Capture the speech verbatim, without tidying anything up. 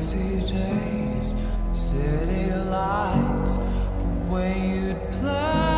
Lazy days, city lights, the way you'd play.